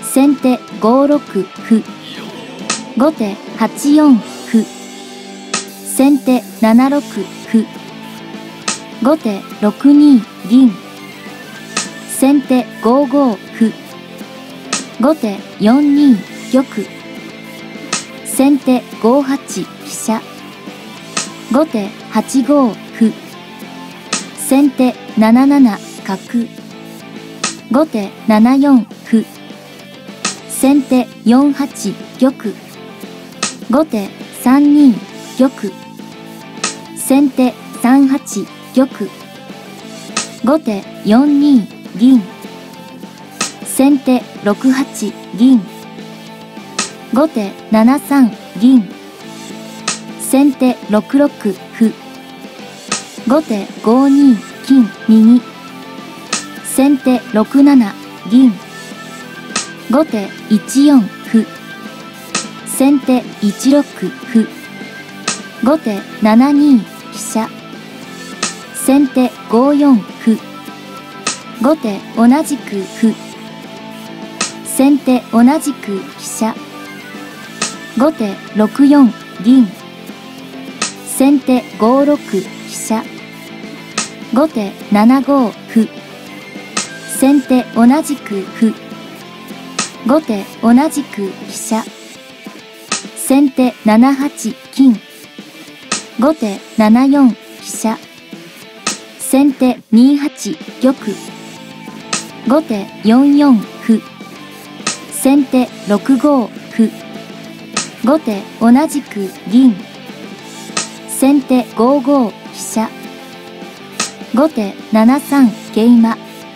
先手5六歩。後手8四歩。先手7六歩。後手6二銀。先手5五歩。後手4二玉。先手5八飛車。後手8五歩。先手7七角。後手7四歩。先手4八玉。後手3二玉。先手3八玉。後手4二銀。先手6八銀。後手7三銀。先手6六歩。後手5二金右。先手6七銀。後手1四歩。先手1六歩。後手7二飛車。先手5四歩。後手同じく歩。先手同じく飛車。後手6四銀。先手5六飛車。後手7五歩。先手同じく歩。後手同じく飛車。先手7八金。後手7四飛車。先手2八玉。後手4四歩。先手6五歩。後手同じく銀。先手5五飛車。後手7三桂馬。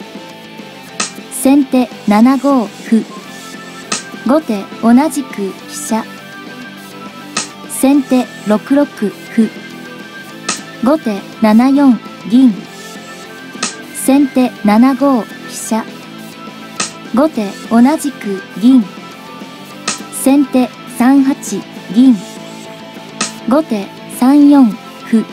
先手7五歩。後手同じく飛車。先手6六歩。後手7四銀。先手7五飛車。後手同じく銀。先手3八銀。後手3四歩。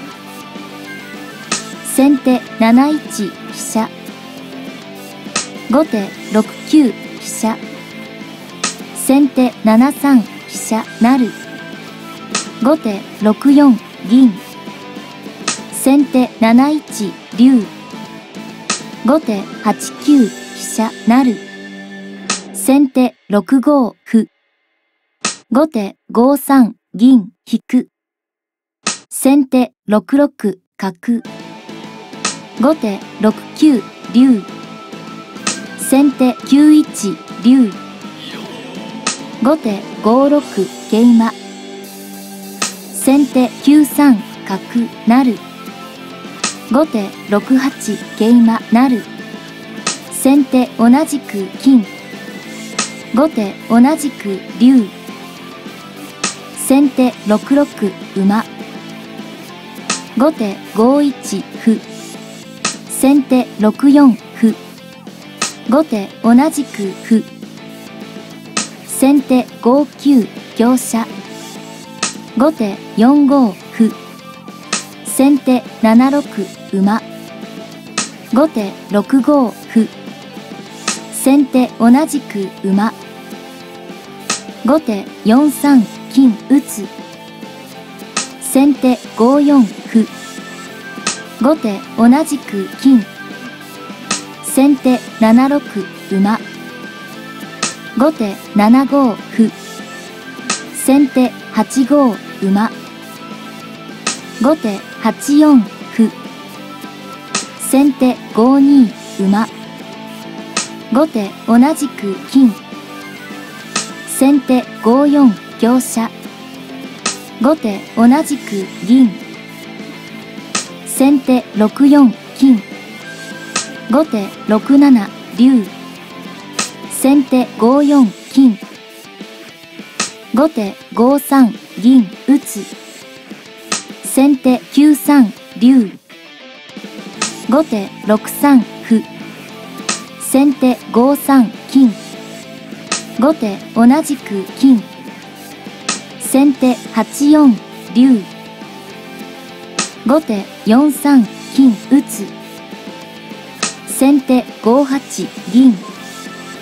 先手7一飛車。後手6九飛車。先手7三飛車成。後手6四銀。先手7一竜。後手8九飛車成。先手6五歩。後手5三銀引く。先手6六角。後手6九竜。先手9一竜。後手5六桂馬。先手9三角成。後手6八桂馬成。先手同じく金。後手同じく竜。先手6六馬。後手5一歩。先手6四歩。後手同じく歩。先手5九香車。後手4五歩。先手7六馬。後手6五歩。先手同じく馬。後手4三金打つ。先手5四歩。後手同じく金。先手7六馬。後手7五歩。先手8五馬。後手8四歩。先手5二馬。後手同じく金。先手5四香車。後手同じく銀。先手6四金。後手6七竜。先手5四金。後手5三銀打つ。先手9三竜。後手6三歩。先手5三金。後手同じく金。先手8四竜。後手4三金打つ。先手5八銀。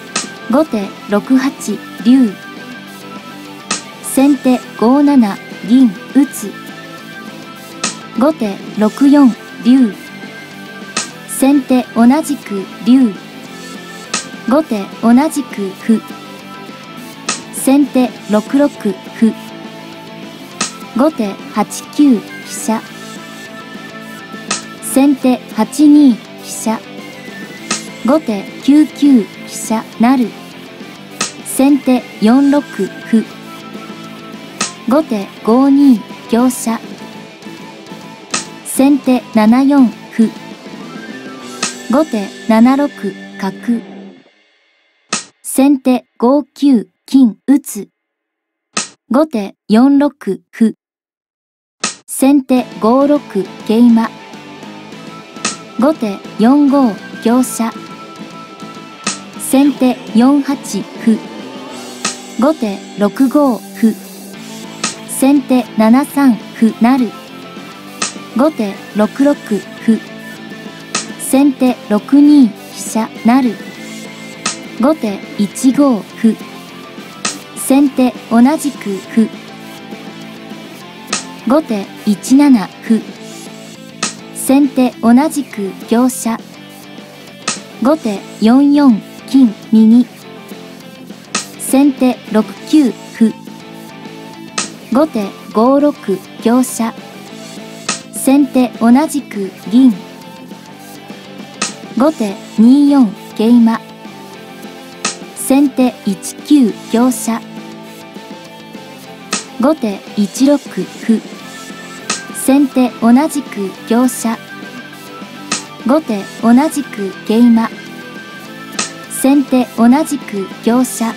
後手6八竜。先手5七銀打つ。後手6四竜。先手同じく竜。後手同じく歩。先手6六歩。後手8九飛車。先手8二飛車。後手9九飛車成。先手4六歩。後手5二香車。先手7四歩。後手7六角。先手5九金打つ。後手4六歩。先手5六桂馬。後手4五香車。先手4八歩。後手6五歩。先手7三歩成。後手6六歩。先手6二飛車成。後手1五歩。先手同じく歩。後手1七歩。先手同じく香車。後手4四金右。先手6九歩。後手5六香車。先手同じく銀。後手2四桂馬。先手1九香車。後手1六歩。先手同じく香車。後手同じく桂馬。先手同じく香車。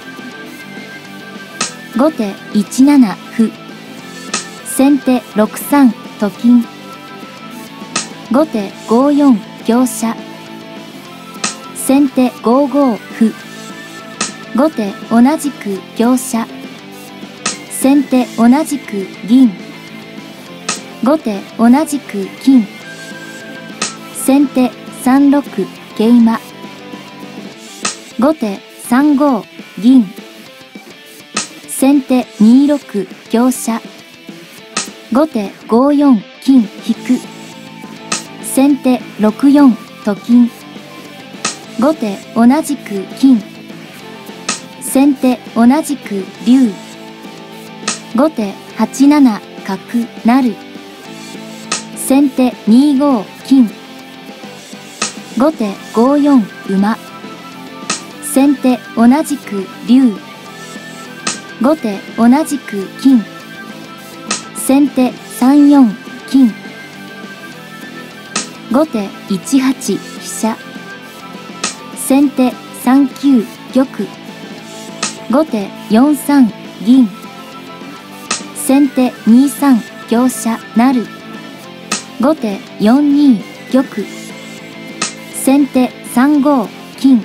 後手1七歩。先手6三と金。後手5四香車。先手5五歩。後手同じく香車。先手同じく銀。後手同じく金。先手3六桂馬。後手3五銀。先手2六香車。後手5四金引く。先手6四と金。後手同じく金。先手同じく竜。後手8七角成。先手2五金。後手5四馬。先手同じく竜。後手同じく金。先手3四金。後手1八飛車。先手3九玉。後手4三銀。先手2三香車成。後手4二玉。先手3五金。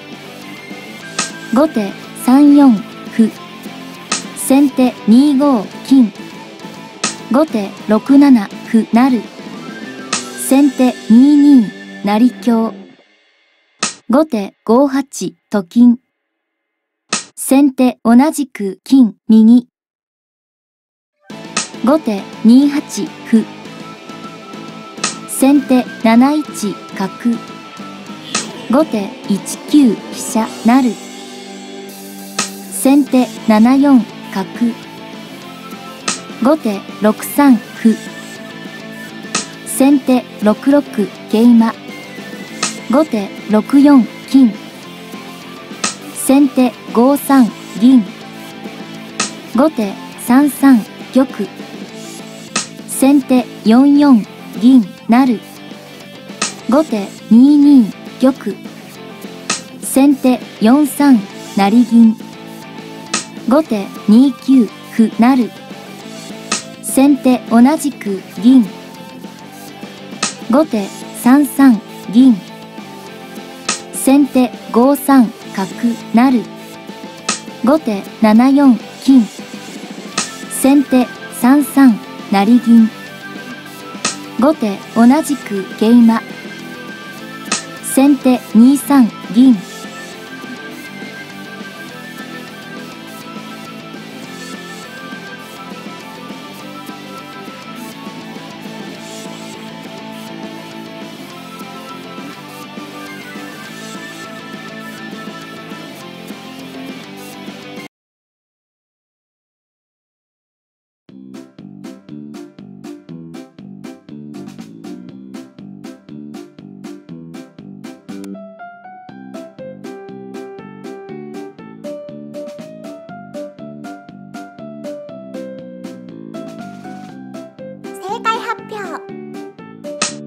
後手3四歩。先手2五金。後手6七歩成。先手2二成香。後手5八と金。先手同じく金右。後手2八歩。先手7一角。後手1九飛車成。先手7四角。後手6三歩。先手6六桂馬。後手6四金。先手5三銀。後手3三玉。先手4四銀成。後手2二玉。先手4三成銀。後手2九歩成。先手同じく銀。後手3三銀。先手5三角成。後手7四金。先手3三成銀。後手同じく桂馬。先手2三銀。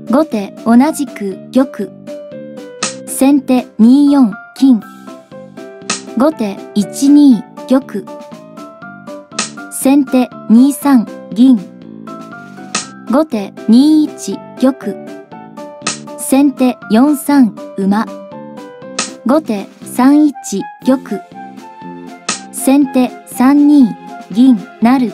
後手同じく玉。先手2四金。後手1二玉。先手2三銀。後手2一玉。先手4三馬。後手3一玉。先手3二銀成。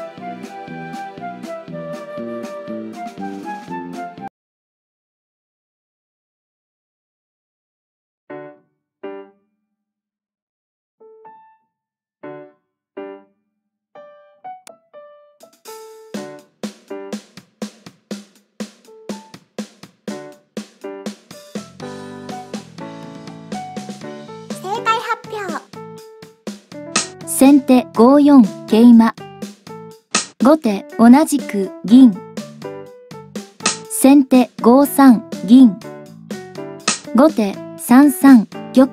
正解発表。 先手5四桂馬。後手同じく銀。先手5三銀。後手3三玉。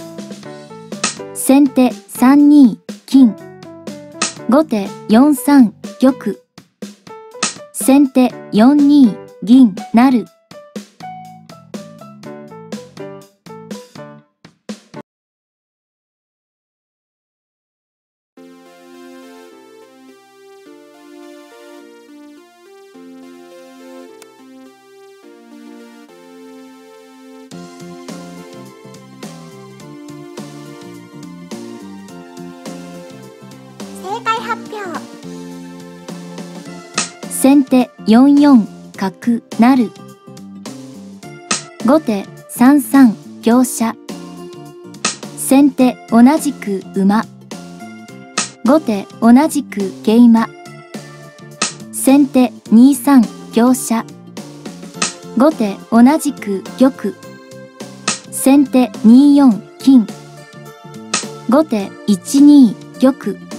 先手3二金。後手4三玉。先手4二銀成。 正解発表。 先手4四角成。後手3三香車。先手同じく馬。後手同じく桂馬。先手2三香車。後手同じく玉。先手2四金。後手1二玉。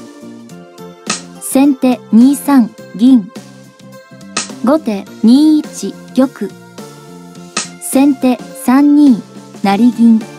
先手2三銀。後手2一玉。先手3二成銀。